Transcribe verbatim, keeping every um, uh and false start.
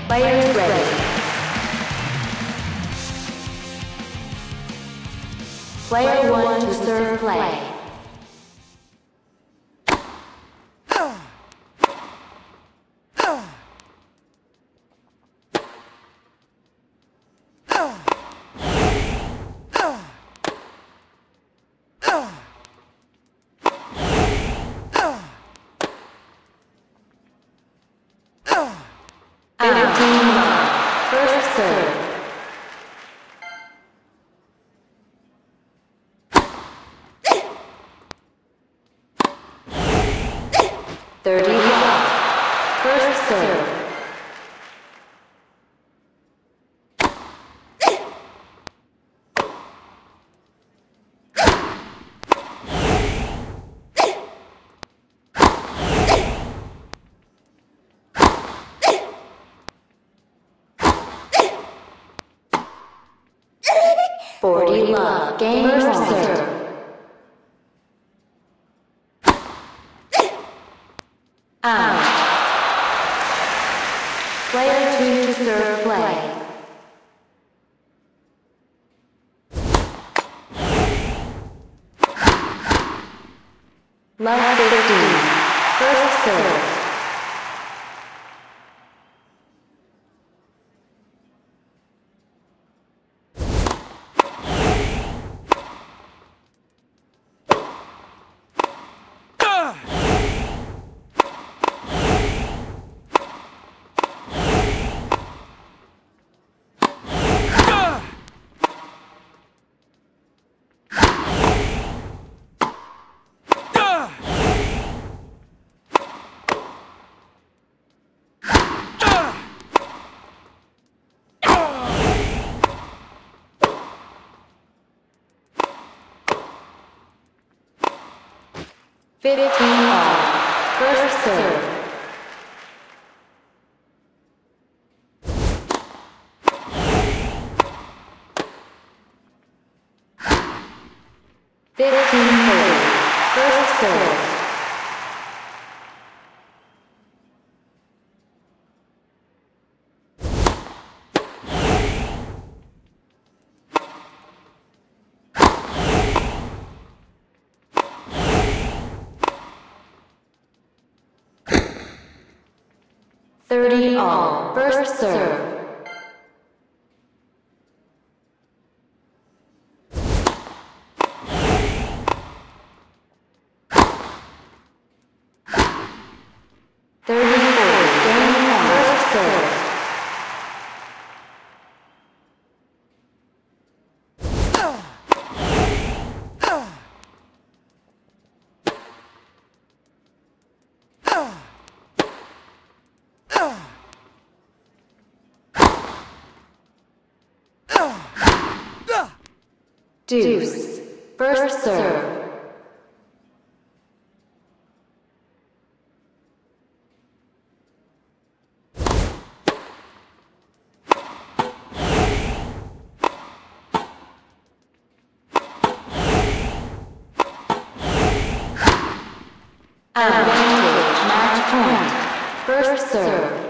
Players ready. Player one to serve play. fifteen love. First serve. thirty love. First serve. forty love. Game first serve. Out. Player two to serve play. Love fifteen. First serve. fifteen all. First serve. fifteen forty. First serve. thirty all. First serve. thirty-four. Game one. First serve. Deuce. First serve. Advantage. Match point. First serve.